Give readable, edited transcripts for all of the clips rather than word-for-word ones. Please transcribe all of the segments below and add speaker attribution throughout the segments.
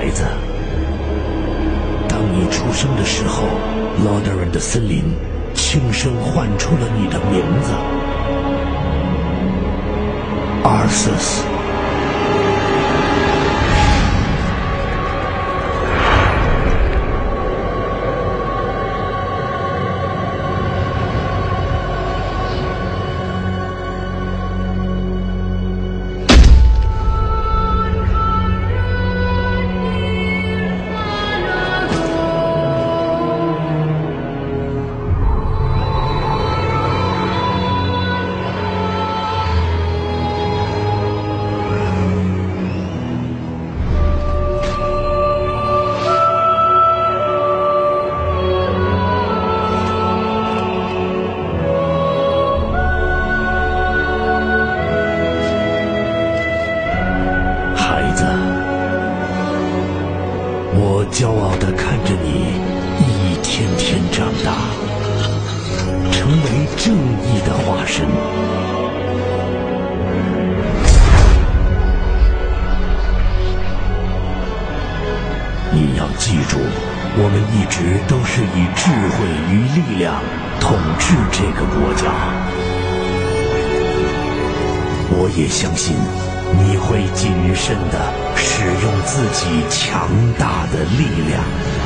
Speaker 1: 孩子，当你出生的时候，劳德人的森林轻声唤出了你的名字 ，Arthas。我骄傲地看着你一天天长大，成为正义的化身。你要记住，我们一直都是以智慧与力量统治这个国家。我也相信你会谨慎地使用自己强大的力量。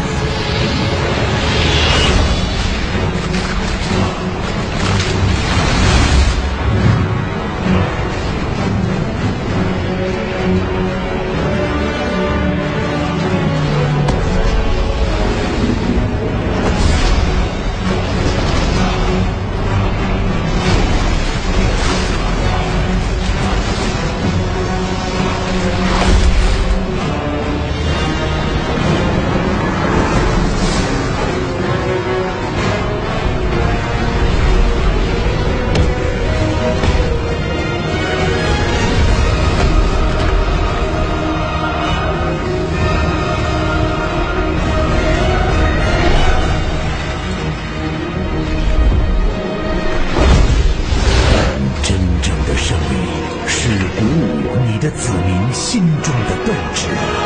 Speaker 1: 鼓舞你的子民心中的斗志。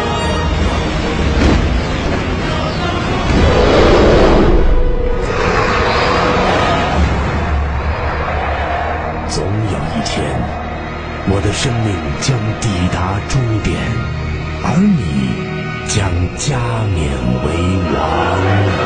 Speaker 1: 总有一天，我的生命将抵达终点，而你将加冕为王。